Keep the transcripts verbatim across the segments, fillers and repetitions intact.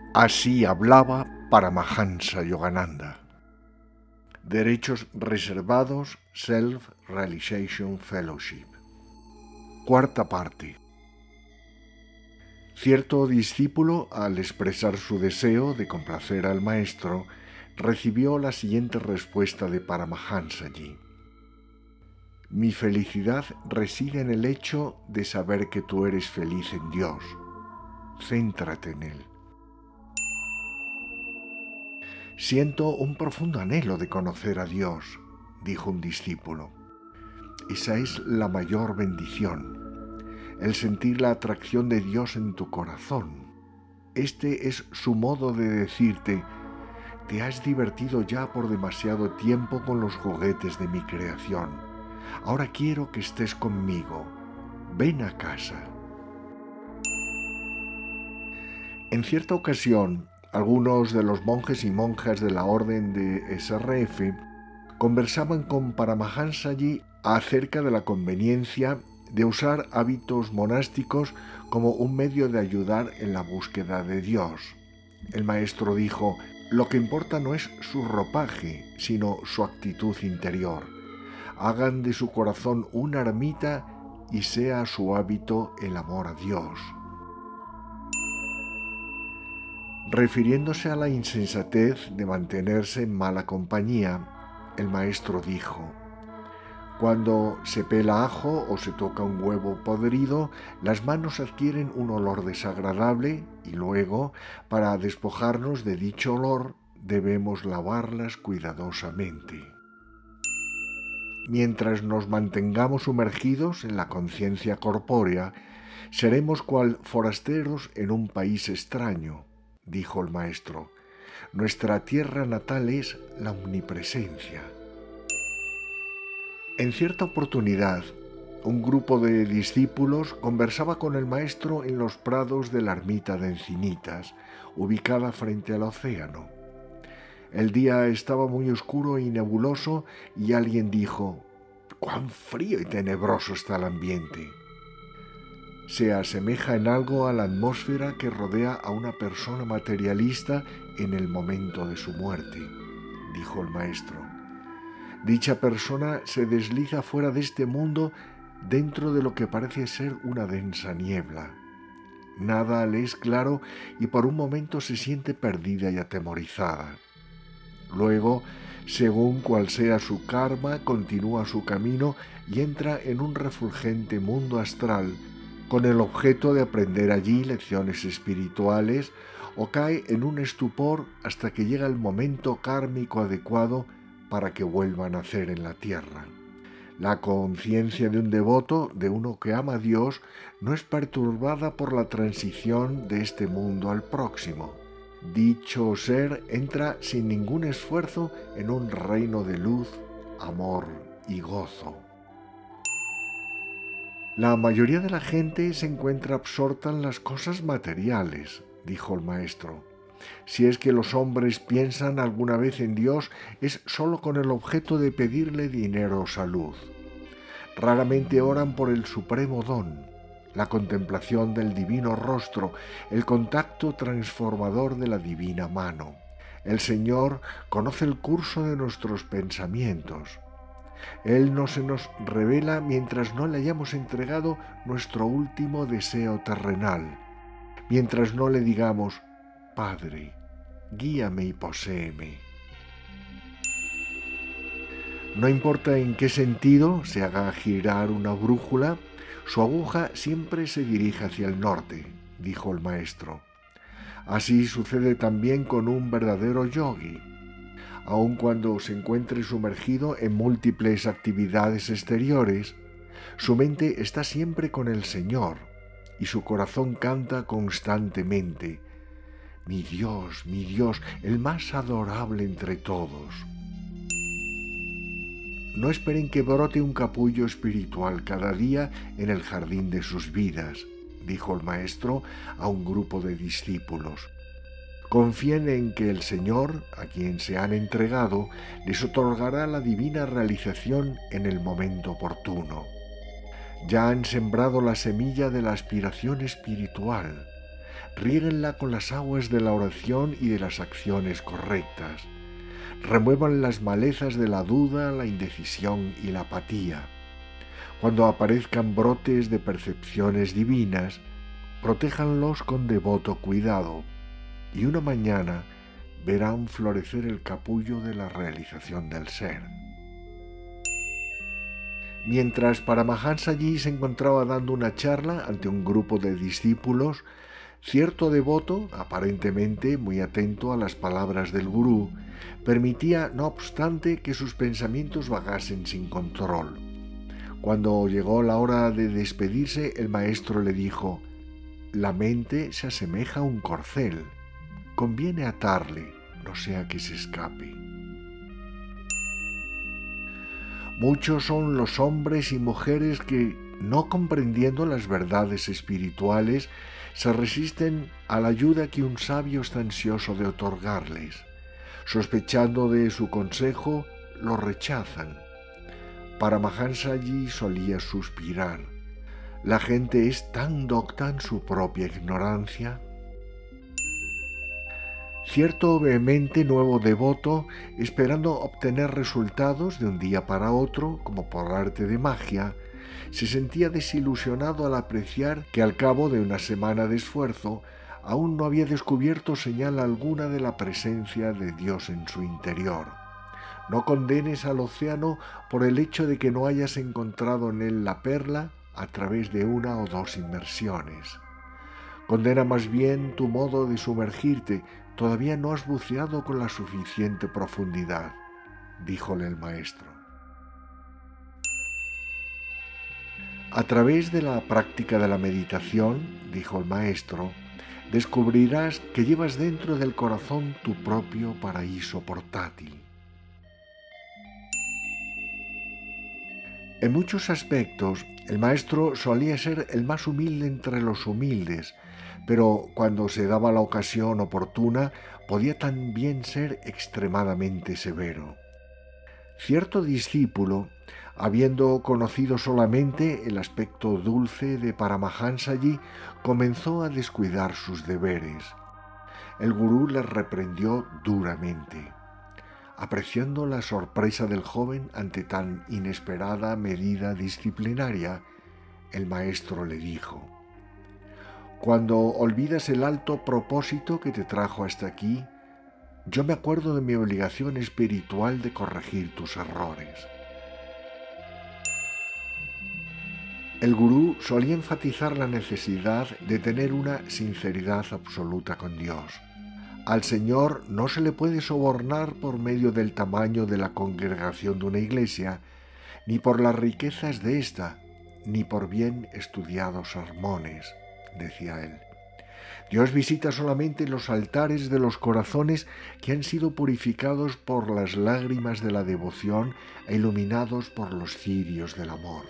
Así hablaba Paramahansa Yogananda. Derechos reservados, Self-Realization Fellowship. Cuarta parte. Cierto discípulo, al expresar su deseo de complacer al maestro, recibió la siguiente respuesta de Paramahansaji: Mi felicidad reside en el hecho de saber que tú eres feliz en Dios. Céntrate en Él. Siento un profundo anhelo de conocer a Dios, dijo un discípulo. Esa es la mayor bendición, el sentir la atracción de Dios en tu corazón. Este es su modo de decirte: te has divertido ya por demasiado tiempo con los juguetes de mi creación. Ahora quiero que estés conmigo. Ven a casa. En cierta ocasión, algunos de los monjes y monjas de la orden de S R F conversaban con Paramahansaji acerca de la conveniencia de usar hábitos monásticos como un medio de ayudar en la búsqueda de Dios. El maestro dijo: lo que importa no es su ropaje, sino su actitud interior. Hagan de su corazón una ermita y sea su hábito el amor a Dios. Refiriéndose a la insensatez de mantenerse en mala compañía, el maestro dijo: cuando se pela ajo o se toca un huevo podrido, las manos adquieren un olor desagradable y luego, para despojarnos de dicho olor, debemos lavarlas cuidadosamente. Mientras nos mantengamos sumergidos en la conciencia corpórea, seremos cual forasteros en un país extraño, dijo el maestro. Nuestra tierra natal es la omnipresencia. En cierta oportunidad, un grupo de discípulos conversaba con el maestro en los prados de la ermita de Encinitas, ubicada frente al océano. El día estaba muy oscuro y nebuloso y alguien dijo: «¡Cuán frío y tenebroso está el ambiente!». Se asemeja en algo a la atmósfera que rodea a una persona materialista en el momento de su muerte, dijo el maestro. Dicha persona se desliza fuera de este mundo dentro de lo que parece ser una densa niebla. Nada le es claro y por un momento se siente perdida y atemorizada. Luego, según cual sea su karma, continúa su camino y entra en un refulgente mundo astral con el objeto de aprender allí lecciones espirituales, o cae en un estupor hasta que llega el momento kármico adecuado para que vuelva a nacer en la tierra. La conciencia de un devoto, de uno que ama a Dios, no es perturbada por la transición de este mundo al próximo. Dicho ser entra sin ningún esfuerzo en un reino de luz, amor y gozo. La mayoría de la gente se encuentra absorta en las cosas materiales, dijo el maestro. Si es que los hombres piensan alguna vez en Dios, es solo con el objeto de pedirle dinero o salud. Raramente oran por el supremo don, la contemplación del divino rostro, el contacto transformador de la divina mano. El Señor conoce el curso de nuestros pensamientos. Él no se nos revela mientras no le hayamos entregado nuestro último deseo terrenal, mientras no le digamos: Padre, guíame y poséeme. No importa en qué sentido se haga girar una brújula, su aguja siempre se dirige hacia el norte, dijo el maestro. Así sucede también con un verdadero yogi. Aun cuando se encuentre sumergido en múltiples actividades exteriores, su mente está siempre con el Señor y su corazón canta constantemente: Mi Dios, mi Dios, el más adorable entre todos. No esperen que brote un capullo espiritual cada día en el jardín de sus vidas, dijo el maestro a un grupo de discípulos. Confíen en que el Señor, a quien se han entregado, les otorgará la divina realización en el momento oportuno. Ya han sembrado la semilla de la aspiración espiritual. Riéguenla con las aguas de la oración y de las acciones correctas. Remuevan las malezas de la duda, la indecisión y la apatía. Cuando aparezcan brotes de percepciones divinas, protéjanlos con devoto cuidado, y una mañana verán florecer el capullo de la realización del ser. Mientras Paramahansaji se encontraba dando una charla ante un grupo de discípulos, cierto devoto, aparentemente muy atento a las palabras del gurú, permitía, no obstante, que sus pensamientos vagasen sin control. Cuando llegó la hora de despedirse, el maestro le dijo: «La mente se asemeja a un corcel. Conviene atarle, no sea que se escape». Muchos son los hombres y mujeres que, no comprendiendo las verdades espirituales, se resisten a la ayuda que un sabio está ansioso de otorgarles. Sospechando de su consejo, lo rechazan. Paramahansaji solía suspirar: «La gente es tan docta en su propia ignorancia». Cierto vehemente nuevo devoto, esperando obtener resultados de un día para otro, como por arte de magia, se sentía desilusionado al apreciar que al cabo de una semana de esfuerzo aún no había descubierto señal alguna de la presencia de Dios en su interior. No condenes al océano por el hecho de que no hayas encontrado en él la perla a través de una o dos inmersiones. Condena más bien tu modo de sumergirte. Todavía no has buceado con la suficiente profundidad, díjole el maestro. A través de la práctica de la meditación, dijo el maestro, descubrirás que llevas dentro del corazón tu propio paraíso portátil. En muchos aspectos, el maestro solía ser el más humilde entre los humildes, pero cuando se daba la ocasión oportuna, podía también ser extremadamente severo. Cierto discípulo, habiendo conocido solamente el aspecto dulce de Paramahansaji, comenzó a descuidar sus deberes. El gurú le reprendió duramente. Apreciando la sorpresa del joven ante tan inesperada medida disciplinaria, el maestro le dijo: «Cuando olvidas el alto propósito que te trajo hasta aquí, yo me acuerdo de mi obligación espiritual de corregir tus errores». El gurú solía enfatizar la necesidad de tener una sinceridad absoluta con Dios. Al Señor no se le puede sobornar por medio del tamaño de la congregación de una iglesia, ni por las riquezas de ésta, ni por bien estudiados sermones, decía él. Dios visita solamente los altares de los corazones que han sido purificados por las lágrimas de la devoción e iluminados por los cirios del amor.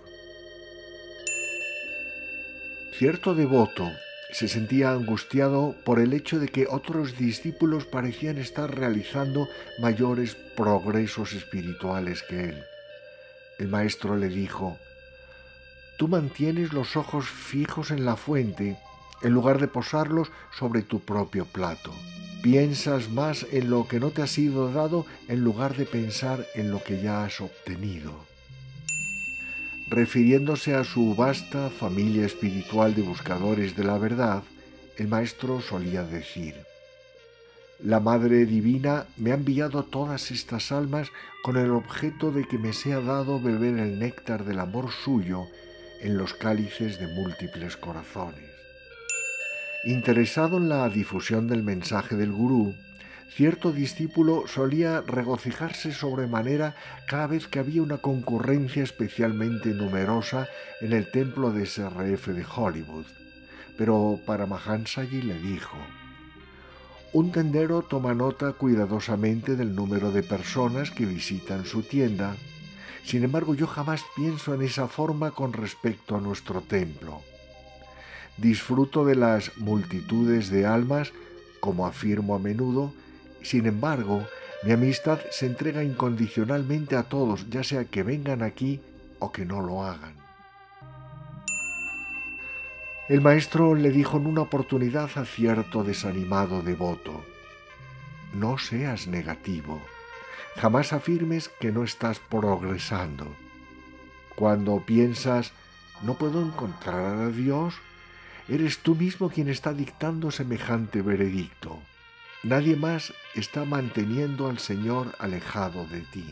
Cierto devoto se sentía angustiado por el hecho de que otros discípulos parecían estar realizando mayores progresos espirituales que él. El maestro le dijo: «Tú mantienes los ojos fijos en la fuente en lugar de posarlos sobre tu propio plato. Piensas más en lo que no te ha sido dado en lugar de pensar en lo que ya has obtenido». Refiriéndose a su vasta familia espiritual de buscadores de la verdad, el maestro solía decir: «La Madre Divina me ha enviado todas estas almas con el objeto de que me sea dado beber el néctar del amor suyo en los cálices de múltiples corazones». Interesado en la difusión del mensaje del gurú, cierto discípulo solía regocijarse sobremanera cada vez que había una concurrencia especialmente numerosa en el templo de S R F de Hollywood. Pero Paramahansaji le dijo: «Un tendero toma nota cuidadosamente del número de personas que visitan su tienda. Sin embargo, yo jamás pienso en esa forma con respecto a nuestro templo. Disfruto de las multitudes de almas, como afirmo a menudo. Sin embargo, mi amistad se entrega incondicionalmente a todos, ya sea que vengan aquí o que no lo hagan». El maestro le dijo en una oportunidad a cierto desanimado devoto: no seas negativo, jamás afirmes que no estás progresando. Cuando piensas no puedo encontrar a Dios, eres tú mismo quien está dictando semejante veredicto. Nadie más está manteniendo al Señor alejado de ti.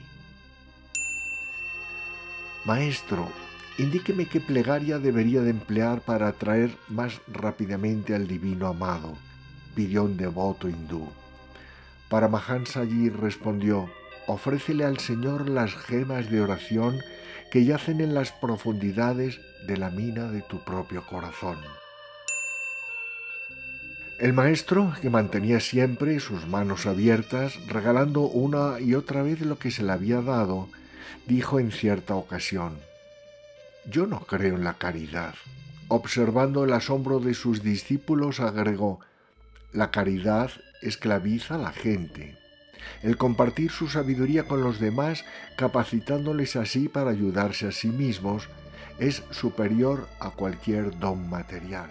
Maestro, indíqueme qué plegaria debería de emplear para atraer más rápidamente al divino amado, pidió un devoto hindú. Paramahansaji respondió: ofrécele al Señor las gemas de oración que yacen en las profundidades de la mina de tu propio corazón. El maestro, que mantenía siempre sus manos abiertas, regalando una y otra vez lo que se le había dado, dijo en cierta ocasión: yo no creo en la caridad. Observando el asombro de sus discípulos, agregó: la caridad esclaviza a la gente. El compartir su sabiduría con los demás, capacitándoles así para ayudarse a sí mismos, es superior a cualquier don material.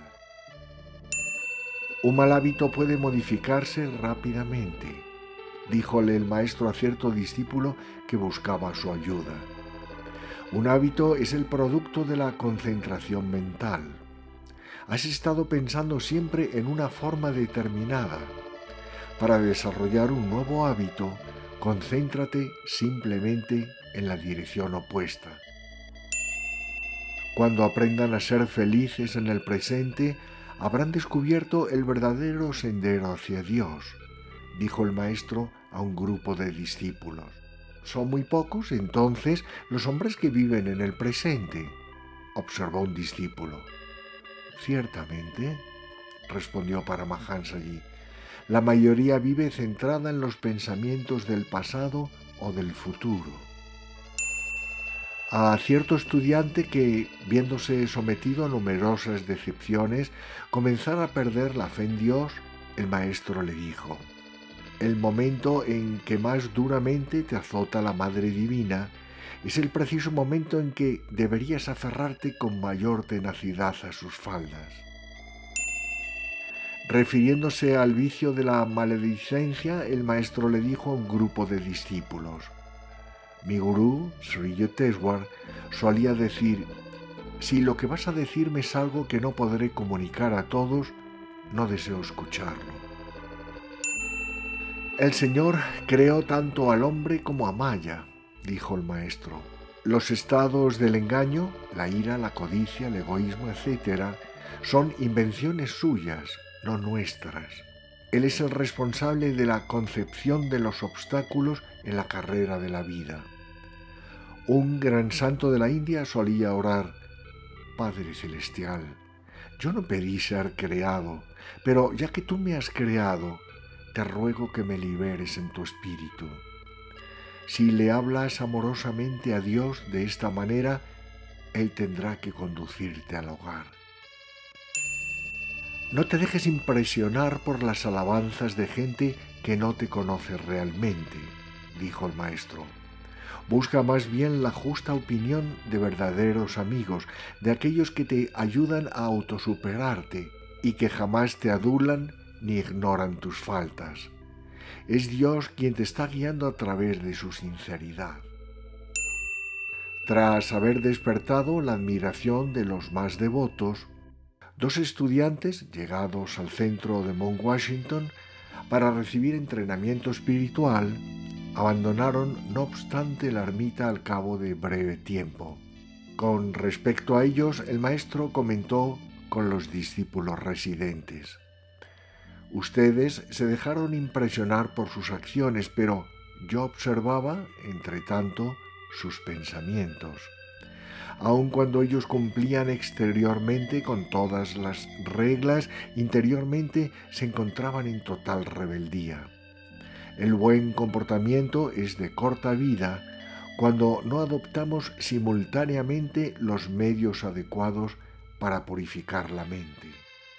Un mal hábito puede modificarse rápidamente, díjole el maestro a cierto discípulo que buscaba su ayuda. Un hábito es el producto de la concentración mental. Has estado pensando siempre en una forma determinada. Para desarrollar un nuevo hábito, concéntrate simplemente en la dirección opuesta. Cuando aprendan a ser felices en el presente, habrán descubierto el verdadero sendero hacia Dios, dijo el maestro a un grupo de discípulos. Son muy pocos, entonces, los hombres que viven en el presente, observó un discípulo. Ciertamente, respondió Paramahansaji, la mayoría vive centrada en los pensamientos del pasado o del futuro. A cierto estudiante que, viéndose sometido a numerosas decepciones, comenzara a perder la fe en Dios, el maestro le dijo: el momento en que más duramente te azota la Madre Divina es el preciso momento en que deberías aferrarte con mayor tenacidad a sus faldas. Refiriéndose al vicio de la maledicencia, el maestro le dijo a un grupo de discípulos: mi gurú, Sri Yukteswar, solía decir: si lo que vas a decirme es algo que no podré comunicar a todos, no deseo escucharlo. El Señor creó tanto al hombre como a Maya, dijo el maestro. Los estados del engaño, la ira, la codicia, el egoísmo, etcétera, son invenciones suyas, no nuestras. Él es el responsable de la concepción de los obstáculos en la carrera de la vida. Un gran santo de la India solía orar: Padre Celestial, yo no pedí ser creado, pero ya que tú me has creado, te ruego que me liberes en tu espíritu. Si le hablas amorosamente a Dios de esta manera, Él tendrá que conducirte al hogar. No te dejes impresionar por las alabanzas de gente que no te conoce realmente, dijo el maestro. Busca más bien la justa opinión de verdaderos amigos, de aquellos que te ayudan a autosuperarte y que jamás te adulan ni ignoran tus faltas. Es Dios quien te está guiando a través de su sinceridad. Tras haber despertado la admiración de los más devotos, dos estudiantes, llegados al centro de Mount Washington para recibir entrenamiento espiritual, abandonaron no obstante la ermita al cabo de breve tiempo. Con respecto a ellos, el maestro comentó con los discípulos residentes: ustedes se dejaron impresionar por sus acciones, pero yo observaba, entre tanto, sus pensamientos. Aun cuando ellos cumplían exteriormente con todas las reglas, interiormente se encontraban en total rebeldía. El buen comportamiento es de corta vida cuando no adoptamos simultáneamente los medios adecuados para purificar la mente.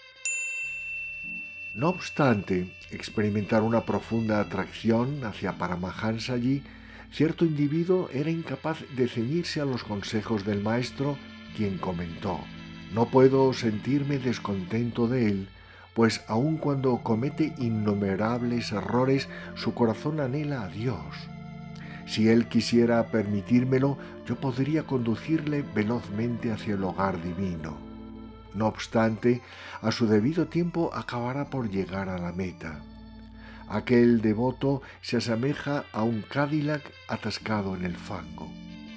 No obstante experimentar una profunda atracción hacia Paramahansaji, cierto individuo era incapaz de ceñirse a los consejos del maestro, quien comentó: No puedo sentirme descontento de él, pues aun cuando comete innumerables errores, su corazón anhela a Dios. Si él quisiera permitírmelo, yo podría conducirle velozmente hacia el hogar divino. No obstante, a su debido tiempo acabará por llegar a la meta. Aquel devoto se asemeja a un Cadillac atascado en el fango.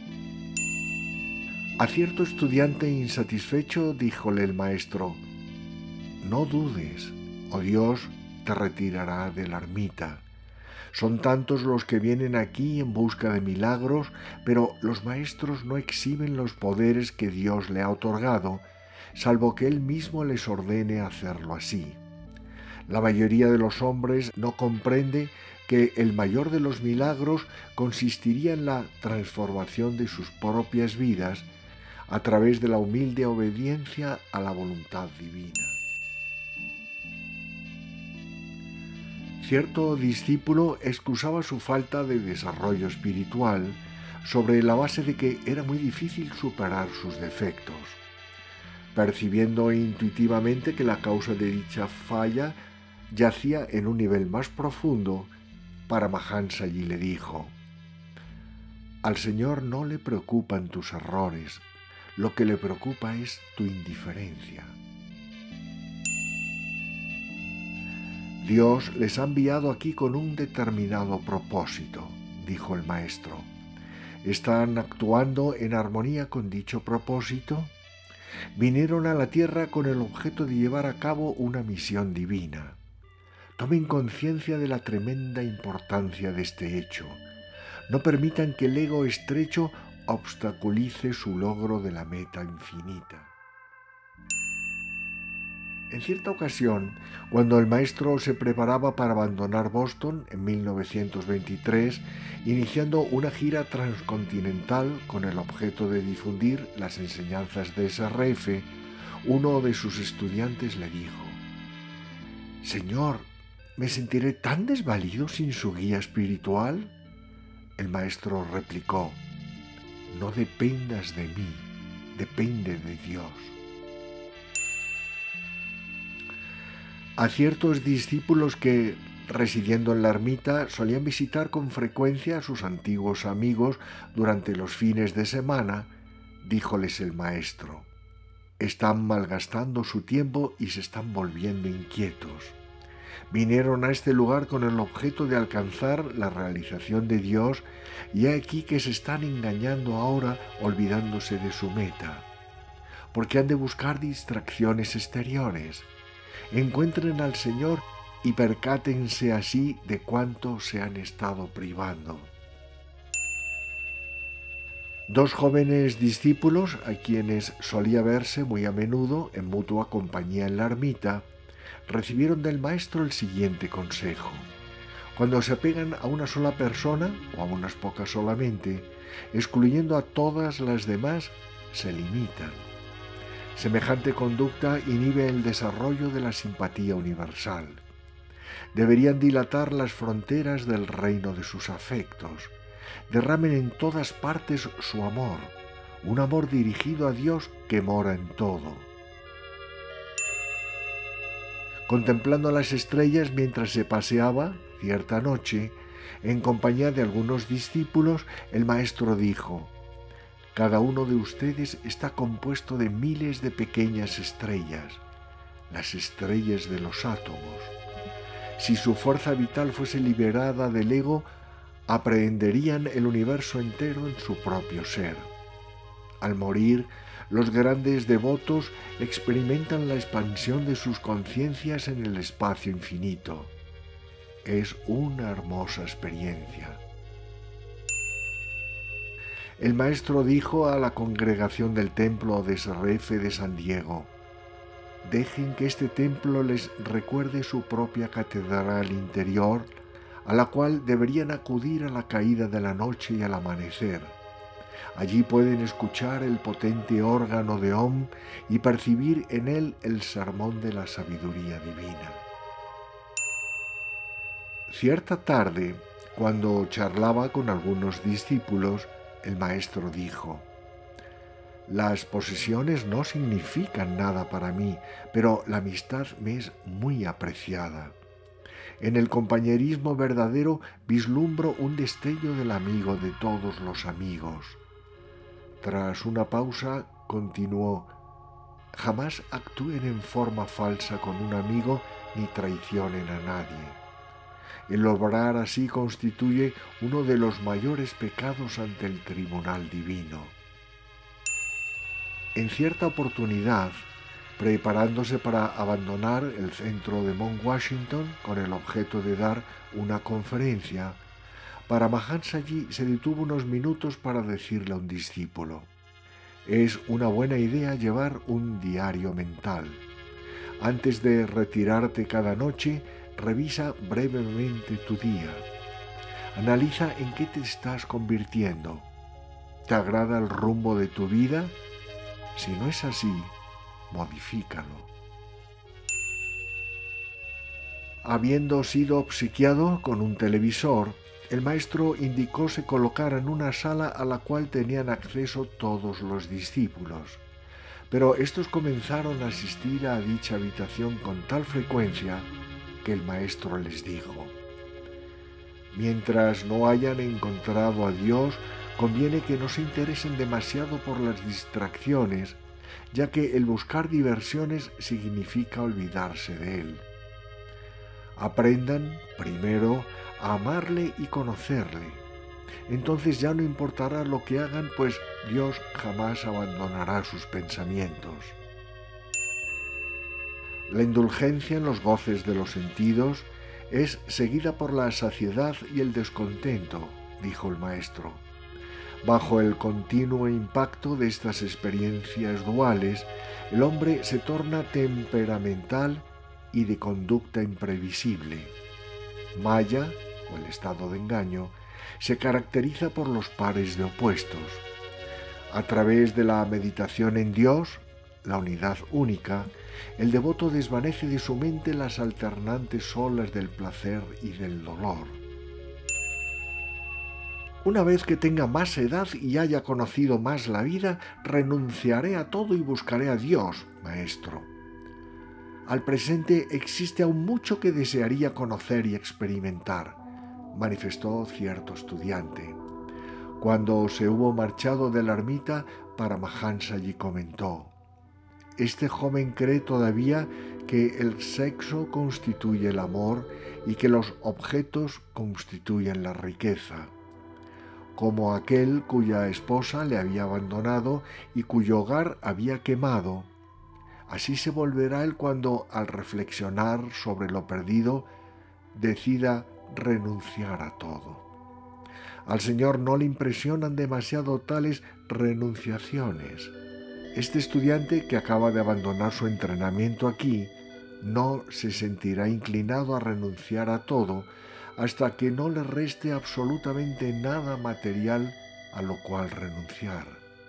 A cierto estudiante insatisfecho díjole el maestro: «No dudes, o Dios te retirará de la ermita. Son tantos los que vienen aquí en busca de milagros, pero los maestros no exhiben los poderes que Dios le ha otorgado, salvo que Él mismo les ordene hacerlo así. La mayoría de los hombres no comprende que el mayor de los milagros consistiría en la transformación de sus propias vidas a través de la humilde obediencia a la voluntad divina». Cierto discípulo excusaba su falta de desarrollo espiritual sobre la base de que era muy difícil superar sus defectos. Percibiendo intuitivamente que la causa de dicha falla yacía en un nivel más profundo, Paramahansa allí le dijo: «Al Señor no le preocupan tus errores, lo que le preocupa es tu indiferencia». Dios les ha enviado aquí con un determinado propósito, dijo el maestro. ¿Están actuando en armonía con dicho propósito? Vinieron a la tierra con el objeto de llevar a cabo una misión divina. Tomen conciencia de la tremenda importancia de este hecho. No permitan que el ego estrecho obstaculice su logro de la meta infinita. En cierta ocasión, cuando el maestro se preparaba para abandonar Boston en mil novecientos veintitrés, iniciando una gira transcontinental con el objeto de difundir las enseñanzas de S R F, uno de sus estudiantes le dijo: «Señor, ¿me sentiré tan desvalido sin su guía espiritual?». El maestro replicó: «No dependas de mí, depende de Dios». A ciertos discípulos que, residiendo en la ermita, solían visitar con frecuencia a sus antiguos amigos durante los fines de semana, díjoles el maestro: «Están malgastando su tiempo y se están volviendo inquietos. Vinieron a este lugar con el objeto de alcanzar la realización de Dios y he aquí que se están engañando ahora olvidándose de su meta, porque han de buscar distracciones exteriores. Encuentren al Señor y percátense así de cuánto se han estado privando». Dos jóvenes discípulos, a quienes solía verse muy a menudo en mutua compañía en la ermita, recibieron del maestro el siguiente consejo: cuando se apegan a una sola persona, o a unas pocas solamente, excluyendo a todas las demás, se limitan. Semejante conducta inhibe el desarrollo de la simpatía universal. Deberían dilatar las fronteras del reino de sus afectos. Derramen en todas partes su amor, un amor dirigido a Dios que mora en todo. Contemplando las estrellas mientras se paseaba, cierta noche, en compañía de algunos discípulos, el maestro dijo: «Cada uno de ustedes está compuesto de miles de pequeñas estrellas, las estrellas de los átomos. Si su fuerza vital fuese liberada del ego, aprehenderían el universo entero en su propio ser. Al morir, los grandes devotos experimentan la expansión de sus conciencias en el espacio infinito. Es una hermosa experiencia». El maestro dijo a la congregación del templo de S R F de San Diego: «Dejen que este templo les recuerde su propia catedral interior, a la cual deberían acudir a la caída de la noche y al amanecer. Allí pueden escuchar el potente órgano de Om y percibir en él el sermón de la sabiduría divina». Cierta tarde, cuando charlaba con algunos discípulos, el maestro dijo: Las posesiones no significan nada para mí, pero la amistad me es muy apreciada. En el compañerismo verdadero vislumbro un destello del amigo de todos los amigos. Tras una pausa, continuó: jamás actúen en forma falsa con un amigo ni traicionen a nadie. El obrar así constituye uno de los mayores pecados ante el tribunal divino. En cierta oportunidad, preparándose para abandonar el centro de Mount Washington con el objeto de dar una conferencia, Paramahansaji se detuvo unos minutos para decirle a un discípulo: es una buena idea llevar un diario mental. Antes de retirarte cada noche, revisa brevemente tu día. Analiza en qué te estás convirtiendo. ¿Te agrada el rumbo de tu vida? Si no es así, modifícalo. Habiendo sido obsequiado con un televisor, el maestro indicó se colocara en una sala a la cual tenían acceso todos los discípulos. Pero estos comenzaron a asistir a dicha habitación con tal frecuencia que el maestro les dijo: mientras no hayan encontrado a Dios, conviene que no se interesen demasiado por las distracciones, ya que el buscar diversiones significa olvidarse de Él. Aprendan primero a amarle y conocerle. Entonces ya no importará lo que hagan, pues Dios jamás abandonará sus pensamientos. La indulgencia en los goces de los sentidos es seguida por la saciedad y el descontento, dijo el maestro. Bajo el continuo impacto de estas experiencias duales, el hombre se torna temperamental y de conducta imprevisible. Maya, o el estado de engaño, se caracteriza por los pares de opuestos. A través de la meditación en Dios, la unidad única, el devoto desvanece de su mente las alternantes olas del placer y del dolor. Una vez que tenga más edad y haya conocido más la vida, renunciaré a todo y buscaré a Dios, maestro. Al presente existe aún mucho que desearía conocer y experimentar, manifestó cierto estudiante. Cuando se hubo marchado de la ermita, Paramahansaji comentó: este joven cree todavía que el sexo constituye el amor y que los objetos constituyen la riqueza. Como aquel cuya esposa le había abandonado y cuyo hogar había quemado, así se volverá él cuando, al reflexionar sobre lo perdido, decida renunciar a todo. Al Señor no le impresionan demasiado tales renunciaciones. Este estudiante que acaba de abandonar su entrenamiento aquí no se sentirá inclinado a renunciar a todo hasta que no le reste absolutamente nada material a lo cual renunciar.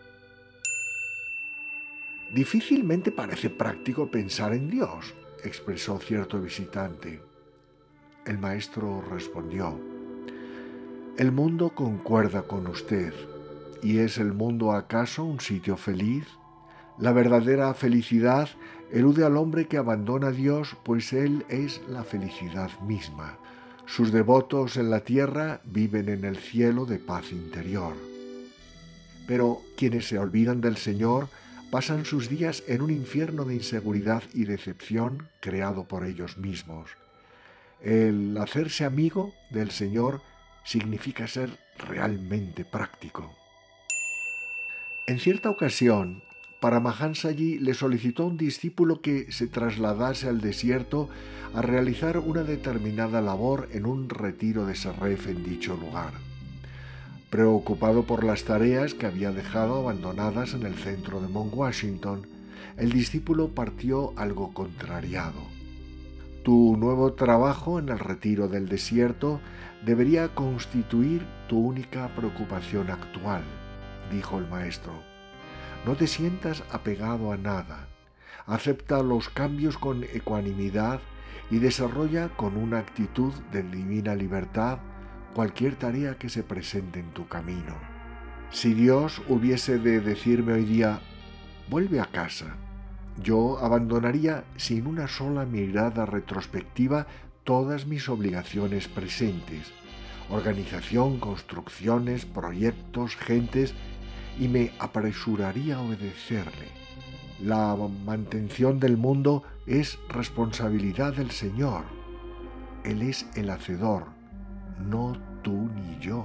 Difícilmente parece práctico pensar en Dios, expresó cierto visitante. El maestro respondió: el mundo concuerda con usted. ¿Y es el mundo acaso un sitio feliz? La verdadera felicidad elude al hombre que abandona a Dios, pues Él es la felicidad misma. Sus devotos en la tierra viven en el cielo de paz interior. Pero quienes se olvidan del Señor pasan sus días en un infierno de inseguridad y decepción creado por ellos mismos. El hacerse amigo del Señor significa ser realmente práctico. En cierta ocasión, Paramahansaji le solicitó a un discípulo que se trasladase al desierto a realizar una determinada labor en un retiro de Sarref en dicho lugar. Preocupado por las tareas que había dejado abandonadas en el centro de Mount Washington, el discípulo partió algo contrariado. Tu nuevo trabajo en el retiro del desierto debería constituir tu única preocupación actual, dijo el maestro. No te sientas apegado a nada. Acepta los cambios con ecuanimidad y desarrolla con una actitud de divina libertad cualquier tarea que se presente en tu camino. Si Dios hubiese de decirme hoy día, vuelve a casa, yo abandonaría sin una sola mirada retrospectiva todas mis obligaciones presentes, organización, construcciones, proyectos, gentes, y me apresuraría a obedecerle. La mantención del mundo es responsabilidad del Señor. Él es el hacedor, no tú ni yo.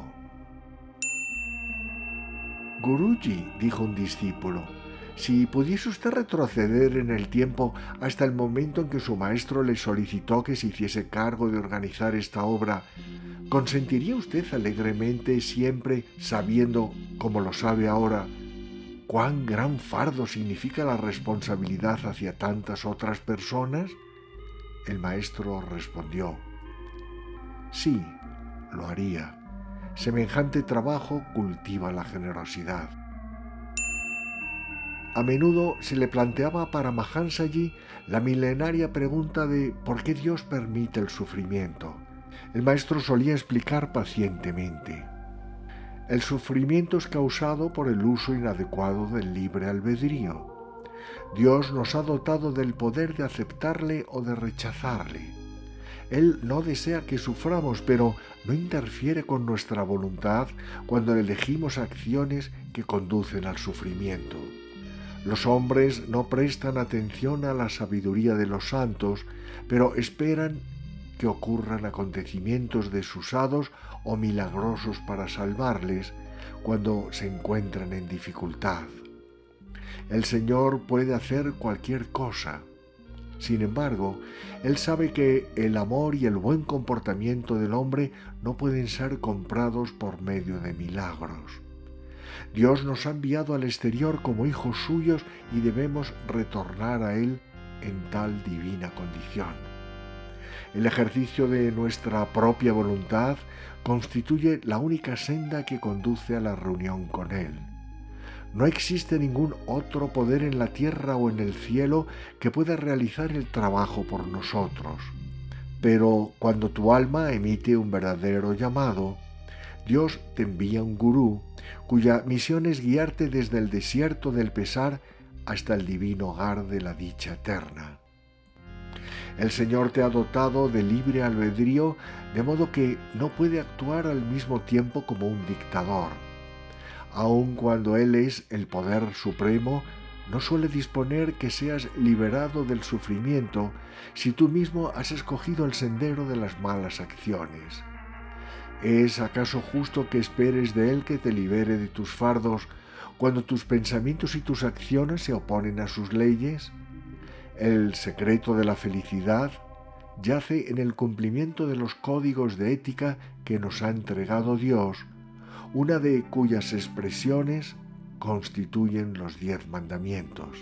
Guruji, dijo un discípulo, si pudiese usted retroceder en el tiempo hasta el momento en que su maestro le solicitó que se hiciese cargo de organizar esta obra, ¿consentiría usted alegremente, siempre sabiendo, como lo sabe ahora, cuán gran fardo significa la responsabilidad hacia tantas otras personas? El maestro respondió, sí, lo haría. Semejante trabajo cultiva la generosidad. A menudo se le planteaba a Paramahansaji la milenaria pregunta de ¿por qué Dios permite el sufrimiento? El maestro solía explicar pacientemente: el sufrimiento es causado por el uso inadecuado del libre albedrío. Dios nos ha dotado del poder de aceptarle o de rechazarle. Él no desea que suframos, pero no interfiere con nuestra voluntad cuando elegimos acciones que conducen al sufrimiento. Los hombres no prestan atención a la sabiduría de los santos, pero esperan que ocurran acontecimientos desusados o milagrosos para salvarles cuando se encuentran en dificultad. El Señor puede hacer cualquier cosa. Sin embargo, Él sabe que el amor y el buen comportamiento del hombre no pueden ser comprados por medio de milagros. Dios nos ha enviado al exterior como hijos suyos y debemos retornar a Él en tal divina condición. El ejercicio de nuestra propia voluntad constituye la única senda que conduce a la reunión con Él. No existe ningún otro poder en la tierra o en el cielo que pueda realizar el trabajo por nosotros. Pero cuando tu alma emite un verdadero llamado, Dios te envía un gurú cuya misión es guiarte desde el desierto del pesar hasta el divino hogar de la dicha eterna. El Señor te ha dotado de libre albedrío, de modo que no puede actuar al mismo tiempo como un dictador. Aun cuando Él es el poder supremo, no suele disponer que seas liberado del sufrimiento si tú mismo has escogido el sendero de las malas acciones. ¿Es acaso justo que esperes de Él que te libere de tus fardos cuando tus pensamientos y tus acciones se oponen a sus leyes? El secreto de la felicidad yace en el cumplimiento de los códigos de ética que nos ha entregado Dios, una de cuyas expresiones constituyen los diez mandamientos.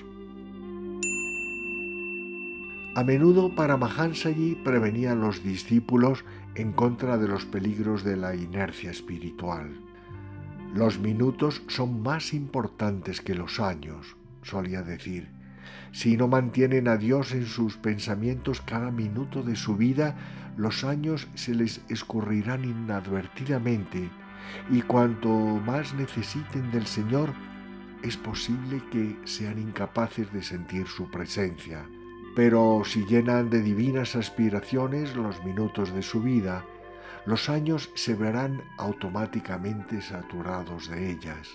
A menudo Paramahansaji prevenía a los discípulos en contra de los peligros de la inercia espiritual. Los minutos son más importantes que los años, solía decir. Si no mantienen a Dios en sus pensamientos cada minuto de su vida, los años se les escurrirán inadvertidamente, y cuanto más necesiten del Señor, es posible que sean incapaces de sentir su presencia. Pero si llenan de divinas aspiraciones los minutos de su vida, los años se verán automáticamente saturados de ellas.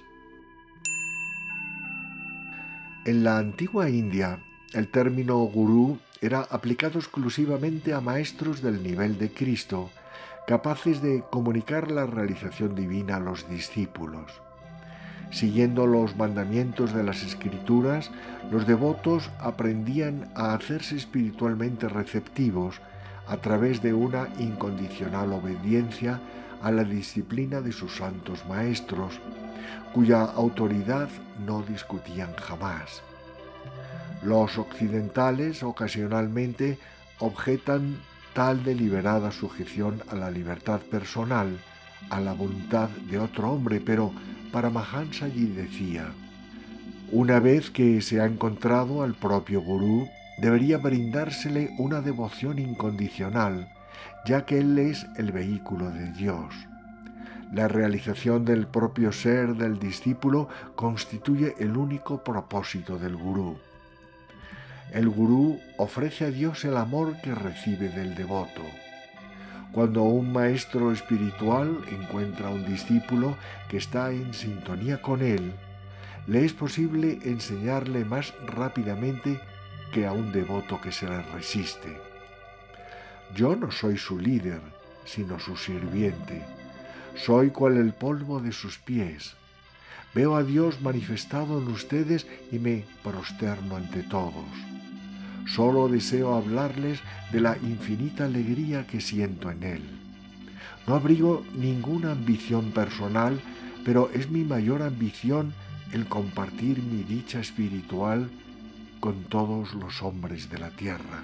En la antigua India, el término gurú era aplicado exclusivamente a maestros del nivel de Cristo, capaces de comunicar la realización divina a los discípulos. Siguiendo los mandamientos de las Escrituras, los devotos aprendían a hacerse espiritualmente receptivos a través de una incondicional obediencia a la disciplina de sus santos maestros, cuya autoridad no discutían jamás. Los occidentales ocasionalmente objetan tal deliberada sujeción a la libertad personal, a la voluntad de otro hombre, pero Paramahansaji decía: una vez que se ha encontrado al propio gurú, debería brindársele una devoción incondicional, ya que él es el vehículo de Dios. La realización del propio ser del discípulo constituye el único propósito del gurú. El gurú ofrece a Dios el amor que recibe del devoto. Cuando un maestro espiritual encuentra a un discípulo que está en sintonía con él, le es posible enseñarle más rápidamente que a un devoto que se le resiste. Yo no soy su líder, sino su sirviente. Soy cual el polvo de sus pies. Veo a Dios manifestado en ustedes y me prosterno ante todos. Solo deseo hablarles de la infinita alegría que siento en Él. No abrigo ninguna ambición personal, pero es mi mayor ambición el compartir mi dicha espiritual con todos los hombres de la tierra.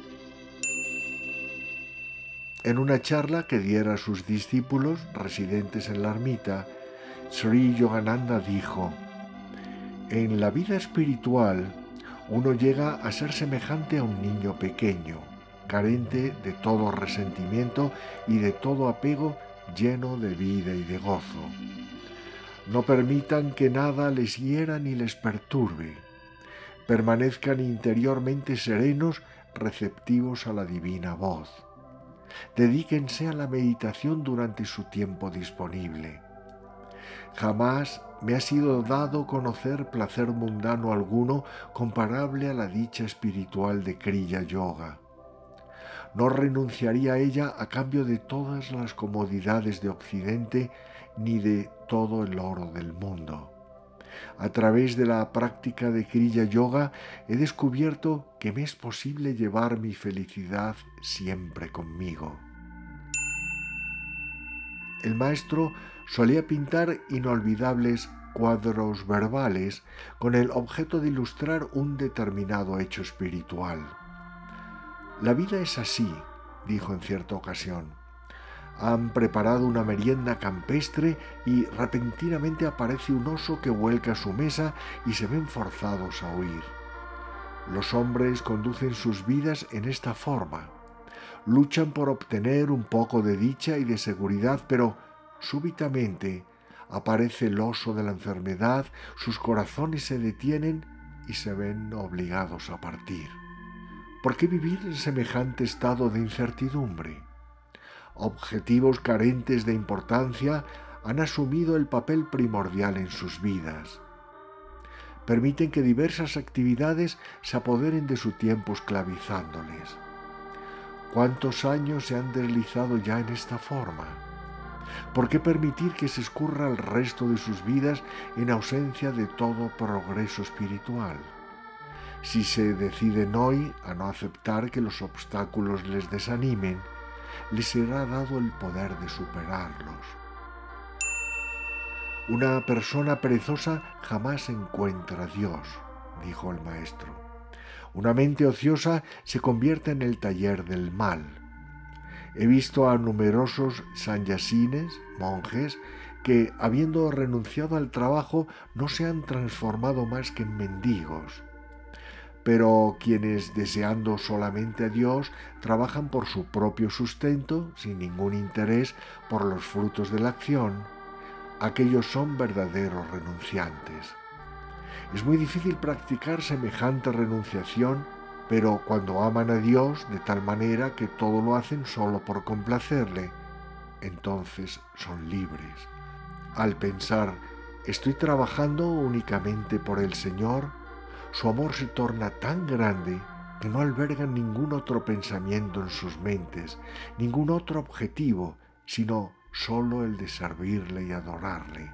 En una charla que diera a sus discípulos residentes en la ermita, Sri Yogananda dijo: en la vida espiritual uno llega a ser semejante a un niño pequeño, carente de todo resentimiento y de todo apego, lleno de vida y de gozo. No permitan que nada les hiera ni les perturbe. Permanezcan interiormente serenos, receptivos a la divina voz. Dedíquense a la meditación durante su tiempo disponible. Jamás me ha sido dado conocer placer mundano alguno comparable a la dicha espiritual de Kriya Yoga. No renunciaría a ella a cambio de todas las comodidades de Occidente ni de todo el oro del mundo. A través de la práctica de Kriya Yoga he descubierto que me es posible llevar mi felicidad siempre conmigo. El maestro solía pintar inolvidables cuadros verbales con el objeto de ilustrar un determinado hecho espiritual. La vida es así, dijo en cierta ocasión. Han preparado una merienda campestre y repentinamente aparece un oso que vuelca su mesa y se ven forzados a huir. Los hombres conducen sus vidas en esta forma. Luchan por obtener un poco de dicha y de seguridad, pero súbitamente aparece el oso de la enfermedad, sus corazones se detienen y se ven obligados a partir. ¿Por qué vivir en semejante estado de incertidumbre? Objetivos carentes de importancia han asumido el papel primordial en sus vidas. Permiten que diversas actividades se apoderen de su tiempo esclavizándoles. ¿Cuántos años se han deslizado ya en esta forma? ¿Por qué permitir que se escurra el resto de sus vidas en ausencia de todo progreso espiritual? Si se deciden hoy a no aceptar que los obstáculos les desanimen, les será dado el poder de superarlos. Una persona perezosa jamás encuentra a Dios, dijo el maestro. Una mente ociosa se convierte en el taller del mal. He visto a numerosos sannyasines, monjes, que, habiendo renunciado al trabajo, no se han transformado más que en mendigos. Pero quienes, deseando solamente a Dios, trabajan por su propio sustento, sin ningún interés por los frutos de la acción, aquellos son verdaderos renunciantes. Es muy difícil practicar semejante renunciación, pero cuando aman a Dios de tal manera que todo lo hacen solo por complacerle, entonces son libres. Al pensar, estoy trabajando únicamente por el Señor, su amor se torna tan grande que no albergan ningún otro pensamiento en sus mentes, ningún otro objetivo, sino solo el de servirle y adorarle.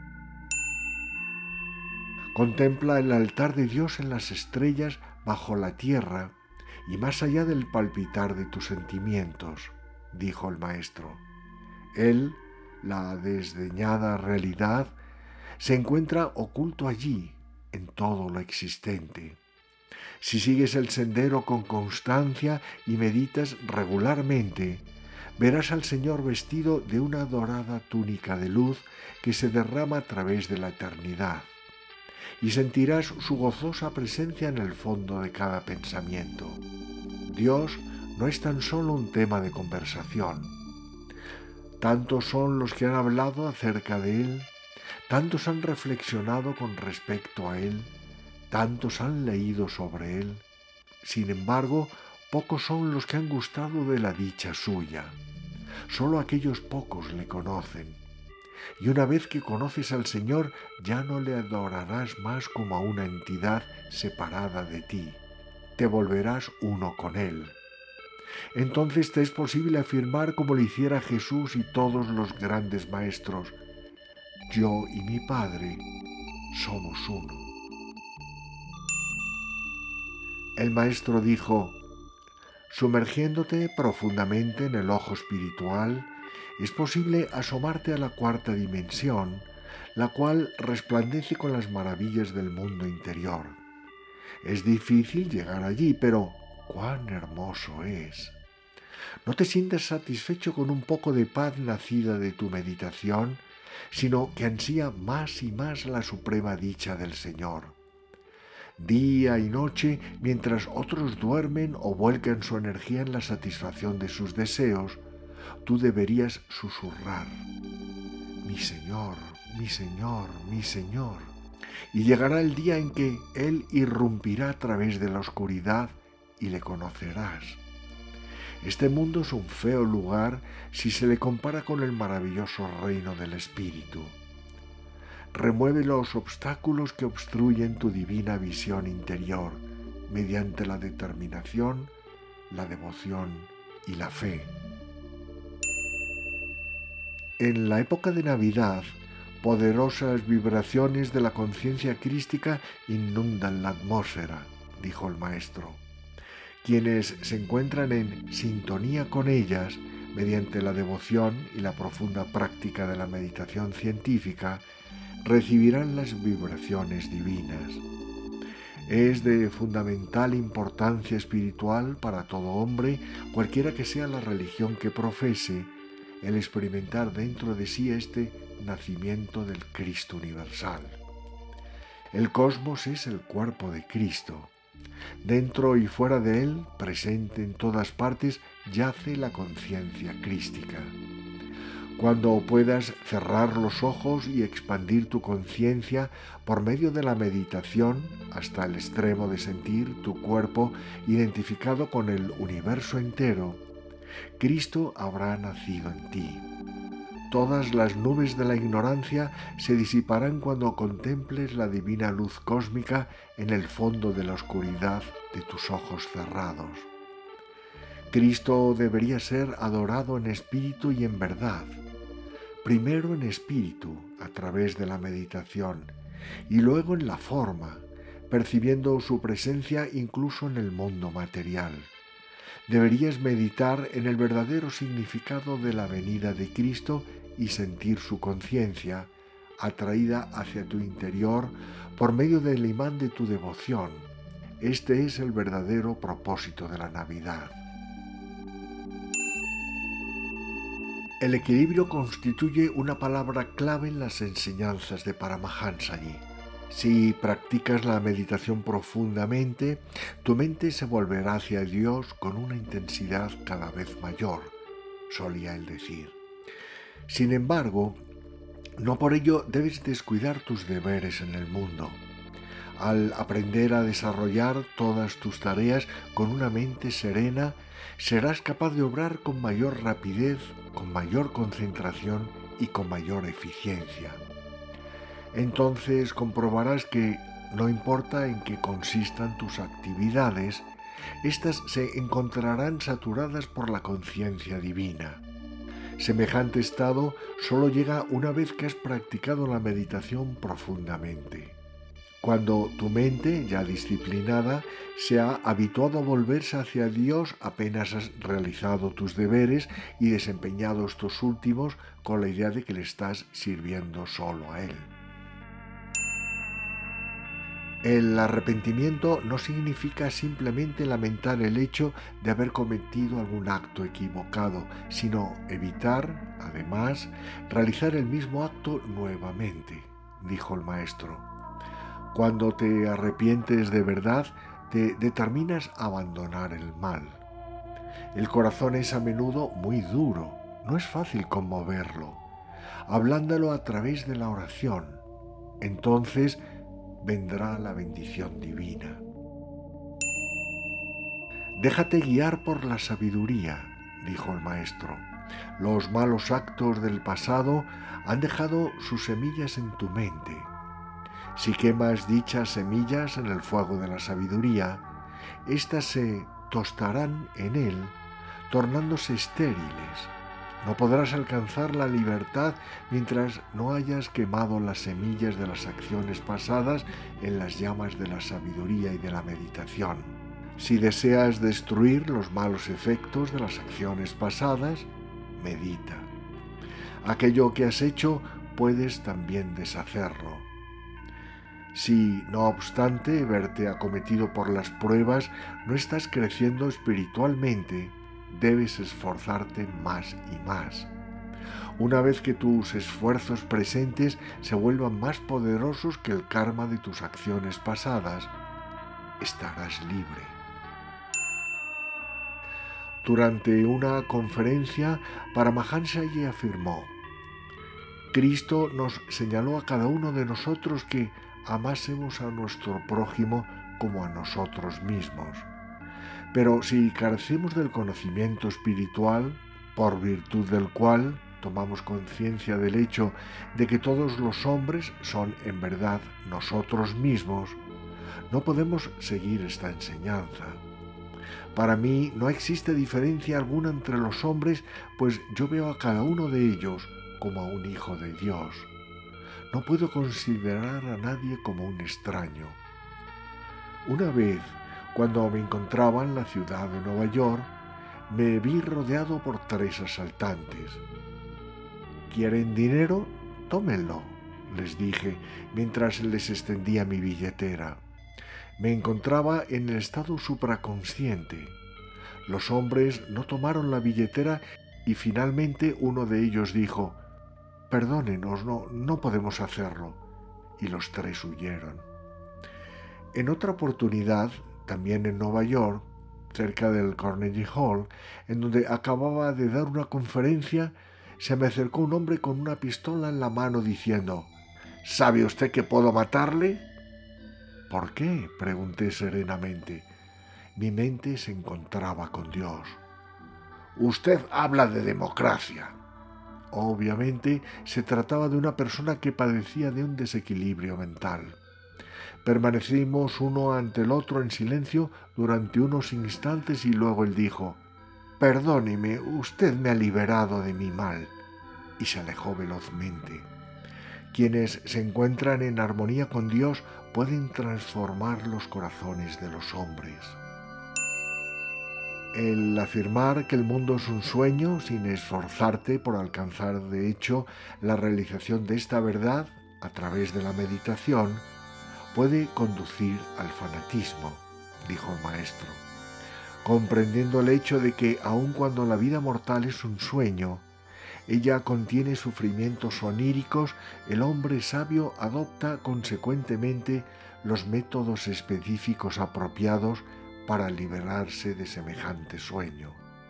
Contempla el altar de Dios en las estrellas bajo la tierra y más allá del palpitar de tus sentimientos, dijo el maestro. Él, la desdeñada realidad, se encuentra oculto allí, en todo lo existente. Si sigues el sendero con constancia y meditas regularmente, verás al Señor vestido de una dorada túnica de luz que se derrama a través de la eternidad, y sentirás su gozosa presencia en el fondo de cada pensamiento. Dios no es tan solo un tema de conversación. Tantos son los que han hablado acerca de él, tantos han reflexionado con respecto a él, tantos han leído sobre él. Sin embargo, pocos son los que han gustado de la dicha suya. Solo aquellos pocos le conocen. Y una vez que conoces al Señor, ya no le adorarás más como a una entidad separada de ti. Te volverás uno con Él. Entonces te es posible afirmar, como lo hiciera Jesús y todos los grandes maestros: yo y mi Padre somos uno. El Maestro dijo: sumergiéndote profundamente en el ojo espiritual, es posible asomarte a la cuarta dimensión, la cual resplandece con las maravillas del mundo interior. Es difícil llegar allí, pero ¡cuán hermoso es! No te sientas satisfecho con un poco de paz nacida de tu meditación, sino que ansía más y más la suprema dicha del Señor. Día y noche, mientras otros duermen o vuelcan su energía en la satisfacción de sus deseos, tú deberías susurrar: mi Señor, mi Señor, mi Señor. Y llegará el día en que Él irrumpirá a través de la oscuridad y le conocerás. Este mundo es un feo lugar si se le compara con el maravilloso reino del Espíritu. Remueve los obstáculos que obstruyen tu divina visión interior mediante la determinación, la devoción y la fe. En la época de Navidad, poderosas vibraciones de la conciencia crística inundan la atmósfera, dijo el Maestro. Quienes se encuentran en sintonía con ellas, mediante la devoción y la profunda práctica de la meditación científica, recibirán las vibraciones divinas. Es de fundamental importancia espiritual para todo hombre, cualquiera que sea la religión que profese, el experimentar dentro de sí este nacimiento del Cristo universal. El cosmos es el cuerpo de Cristo. Dentro y fuera de él, presente en todas partes, yace la conciencia crística. Cuando puedas cerrar los ojos y expandir tu conciencia por medio de la meditación hasta el extremo de sentir tu cuerpo identificado con el universo entero, Cristo habrá nacido en ti. Todas las nubes de la ignorancia se disiparán cuando contemples la divina luz cósmica en el fondo de la oscuridad de tus ojos cerrados. Cristo debería ser adorado en espíritu y en verdad. Primero en espíritu, a través de la meditación, y luego en la forma, percibiendo su presencia incluso en el mundo material. Deberías meditar en el verdadero significado de la venida de Cristo y sentir su conciencia, atraída hacia tu interior por medio del imán de tu devoción. Este es el verdadero propósito de la Navidad. El equilibrio constituye una palabra clave en las enseñanzas de Paramahansaji. Si practicas la meditación profundamente, tu mente se volverá hacia Dios con una intensidad cada vez mayor, solía él decir. Sin embargo, no por ello debes descuidar tus deberes en el mundo. Al aprender a desarrollar todas tus tareas con una mente serena, serás capaz de obrar con mayor rapidez, con mayor concentración y con mayor eficiencia. Entonces comprobarás que, no importa en qué consistan tus actividades, éstas se encontrarán saturadas por la conciencia divina. Semejante estado solo llega una vez que has practicado la meditación profundamente. Cuando tu mente, ya disciplinada, se ha habituado a volverse hacia Dios apenas has realizado tus deberes y desempeñado estos últimos con la idea de que le estás sirviendo solo a Él. El arrepentimiento no significa simplemente lamentar el hecho de haber cometido algún acto equivocado, sino evitar, además, realizar el mismo acto nuevamente, dijo el Maestro. Cuando te arrepientes de verdad, te determinas a abandonar el mal. El corazón es a menudo muy duro, no es fácil conmoverlo. Hablándolo a través de la oración. Entonces vendrá la bendición divina. Déjate guiar por la sabiduría, dijo el maestro. Los malos actos del pasado han dejado sus semillas en tu mente. Si quemas dichas semillas en el fuego de la sabiduría, éstas se tostarán en él, tornándose estériles. No podrás alcanzar la libertad mientras no hayas quemado las semillas de las acciones pasadas en las llamas de la sabiduría y de la meditación. Si deseas destruir los malos efectos de las acciones pasadas, medita. Aquello que has hecho puedes también deshacerlo. Si, no obstante, verte acometido por las pruebas, no estás creciendo espiritualmente, debes esforzarte más y más. Una vez que tus esfuerzos presentes se vuelvan más poderosos que el karma de tus acciones pasadas, estarás libre. Durante una conferencia, Paramahansaji afirmó: Cristo nos señaló a cada uno de nosotros que amásemos a nuestro prójimo como a nosotros mismos. Pero si carecemos del conocimiento espiritual, por virtud del cual tomamos conciencia del hecho de que todos los hombres son en verdad nosotros mismos, no podemos seguir esta enseñanza. Para mí no existe diferencia alguna entre los hombres, pues yo veo a cada uno de ellos como a un hijo de Dios. No puedo considerar a nadie como un extraño. Una vez, cuando me encontraba en la ciudad de Nueva York, me vi rodeado por tres asaltantes. ¿Quieren dinero? Tómenlo, les dije, mientras les extendía mi billetera. Me encontraba en el estado supraconsciente. Los hombres no tomaron la billetera y finalmente uno de ellos dijo: «Perdónenos, no, no podemos hacerlo», y los tres huyeron. En otra oportunidad, también en Nueva York, cerca del Carnegie Hall, en donde acababa de dar una conferencia, se me acercó un hombre con una pistola en la mano diciendo: «¿Sabe usted que puedo matarle?» «¿Por qué?», pregunté serenamente. Mi mente se encontraba con Dios. «Usted habla de democracia». Obviamente se trataba de una persona que padecía de un desequilibrio mental. Permanecimos uno ante el otro en silencio durante unos instantes y luego él dijo: «Perdóneme, usted me ha liberado de mi mal», y se alejó velozmente. Quienes se encuentran en armonía con Dios pueden transformar los corazones de los hombres. El afirmar que el mundo es un sueño sin esforzarte por alcanzar de hecho la realización de esta verdad a través de la meditación puede conducir al fanatismo, dijo el maestro. Comprendiendo el hecho de que aun cuando la vida mortal es un sueño, ella contiene sufrimientos oníricos, el hombre sabio adopta consecuentemente los métodos específicos apropiados para liberarse de semejante sueño.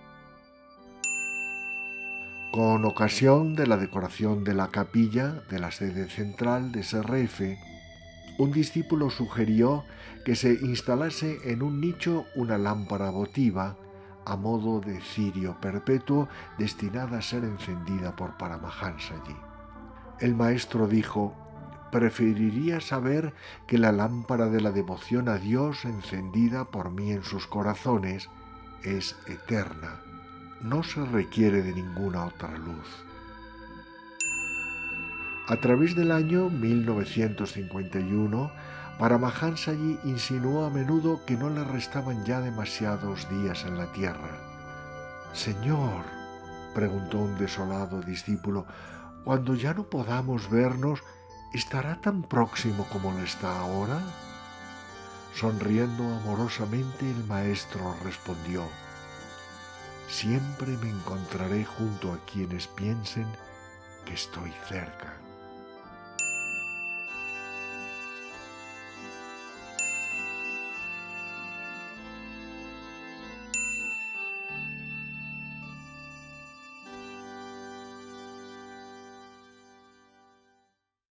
Con ocasión de la decoración de la capilla de la sede central de S R F, un discípulo sugirió que se instalase en un nicho una lámpara votiva a modo de cirio perpetuo destinada a ser encendida por Paramahansaji. El maestro dijo: «Preferiría saber que la lámpara de la devoción a Dios encendida por mí en sus corazones es eterna. No se requiere de ninguna otra luz». A través del año mil novecientos cincuenta y uno, Paramahansaji insinuó a menudo que no le restaban ya demasiados días en la tierra. «Señor», preguntó un desolado discípulo, «cuando ya no podamos vernos, ¿estará tan próximo como lo está ahora?» Sonriendo amorosamente, el maestro respondió: «Siempre me encontraré junto a quienes piensen que estoy cerca».